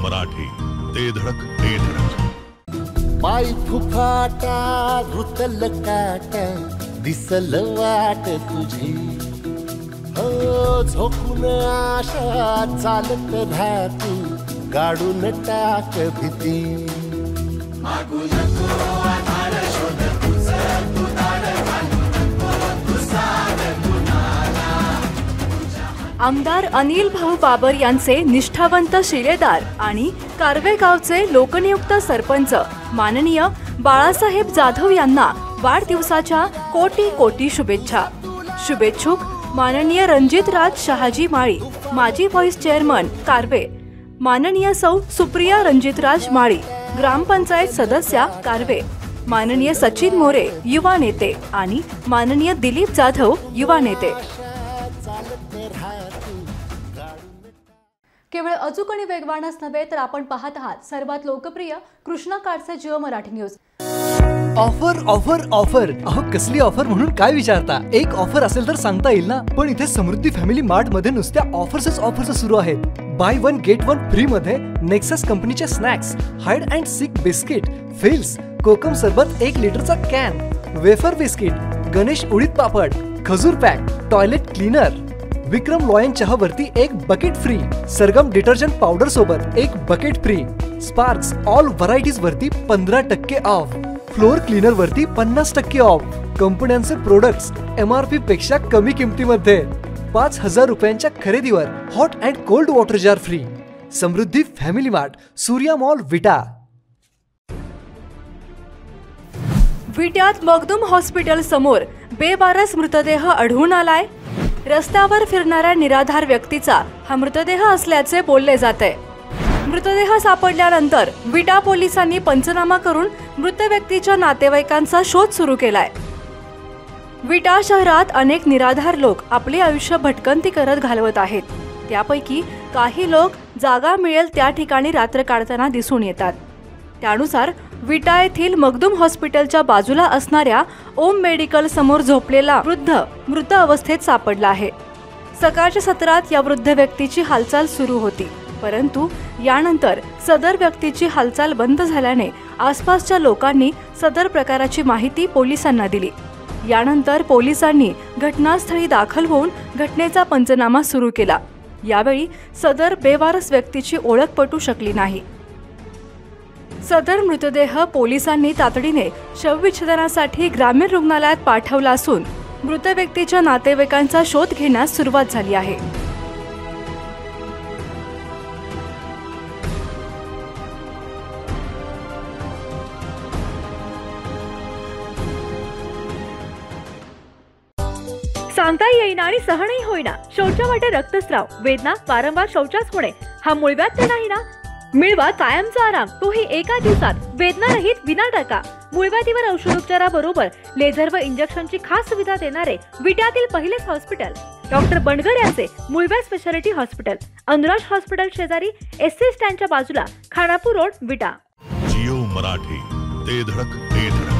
मराठी, ते धडक ते धडक. पाय फुफाटा रुतल काटा दिसल वाट तुझी, हो झोपून आशा चालत राहती गाडून टाक भीती. मागू नको आधार शोध तुझं तू दाड घालू नको तुझा गुन्हाला. आमदार अनिल भाऊ बाबर यांचे निष्ठावंत शिलेदार आणि कारवे गावचे लोकनियुक्त सरपंच माननीय बाळासाहेब जाधव यांना वाढदिवसाच्या कोटी कोटी शुभेच्छा. शुभेच्छुक माननीय रणजितराज शहाजी माळी, माजी व्हाईस चेअरमन कारवे, माननीय सौ सुप्रिया रणजितराज माळी, ग्रामपंचायत सदस्या कारवे, माननीय सचिन मोरे युवा नेते आणि माननीय दिलीप जाधव युवा नेते. केवळ अचूक आणि वेगवानच नव्हे तर आपण पाहत आहात सर्वात लोकप्रिय Krishna Kadse Jio Marathi news. Offer offer offer. अहो कसली ऑफर म्हणून काय विचारता? एक ऑफर असेल तर सांगता येईल ना. पण इथे समृद्धी फॅमिली मार्ट मध्ये नुसत्या ऑफर्स सुरू आहेत. Buy one get one free मध्ये नेक्सस कंपनीचे snacks, hide and seek biscuit, फिल्स, कोकम सरबत 1 लिटरचा कॅन, वेफर बिस्किट, गणेश उडीद पापड, खजूर pack, toilet cleaner, Vikram lion चहावरती 1 bucket free, Sargam detergent powder सोबत 1 bucket free, Sparks all varieties वरती 15% ऑफ, फ्लोर क्लीनर वरती 50% ऑफ. कंपन्यांचे प्रोडक्ट्स MRP पेक्षा कमी किमतीमध्ये. 5000 रुपयांच्या खरेदीवर hot and cold water jar free. Samruddhi family mart, Surya mall, Vita. विट्यात मगदुम हॉस्पिटल समोर बेवारस मृतदेह आढळून आलाय. रस्त्यावर फिरणाऱ्या निराधार व्यक्तीचा हा मृतदेह असल्याचे बोलले जाते. मृतदेह सापडल्यानंतर विटा पोलिसांनी पंचनामा करून मृत व्यक्तीच्या नातेवाईकांचा शोध सुरू केलाय. विटा शहरात अनेक निराधार लोक आपले आयुष्य भटकंती करत घालवत आहेत. त्यापैकी काही लोक जागा मिळेल त्या ठिकाणी रात्र काढताना दिसून येतात. त्यानुसार विटा येथील मगदुम हॉस्पिटलच्या बाजूला असणाऱ्या ओम मेडिकल समोर झोपलेला वृद्ध मृत अवस्थेत सापडला आहे. सकाळच्या सत्रात या वृद्ध व्यक्तीची हालचाल सुरू होती, परंतु यानंतर सदर व्यक्तीची हालचाल बंद झाल्याने आसपासच्या लोकांनी सदर प्रकाराची माहिती पोलिसांना दिली. यानंतर पोलिसांनी घटनास्थळी दाखल होऊन घटनेचा पंचनामा सुरू केला. यावेळी सदर बेवारस व्यक्तीची ओळख पटू शकली नाही. सदर मृतदेह पोलिसांनी तातडीने शवविच्छेदनासाठी ग्रामीण रुग्णालयात पाठवला असून मृत व्यक्तीच्या नातेवाईकांचा शोध घेण्यास सुरुवात झाली आहे. सांगता येईना आणि सहनही होईना. शौचा वाटे रक्तस्राव, वेदना, वारंवार शौचास होणे हा मूळव्याध तर नाही ना? मिळवा कायमचा आराम, तोही एका दिवसात, वेदना रहित, विना टाका. मूळव्याधीवर औषधोपचाराबरोबर लेझर व इंजेक्शनची खास सुविधा देणारे विट्यातील पहिलेच हॉस्पिटल डॉक्टर बंडगर यांचे मूळव्याध स्पेशालिटी हॉस्पिटल, अनुराज हॉस्पिटल शेजारी SC स्टँडच्या बाजूला, खानापूर रोड, विटा. जिओ मराठी, ते धडक ते धडक.